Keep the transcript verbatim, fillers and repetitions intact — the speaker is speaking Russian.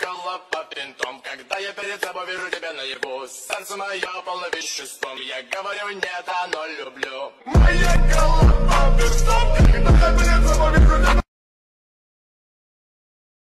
зеркало по пинтом. Когда я перед тобой вижу тебя наяву, сердце мое полно веществом. Я говорю нет, оно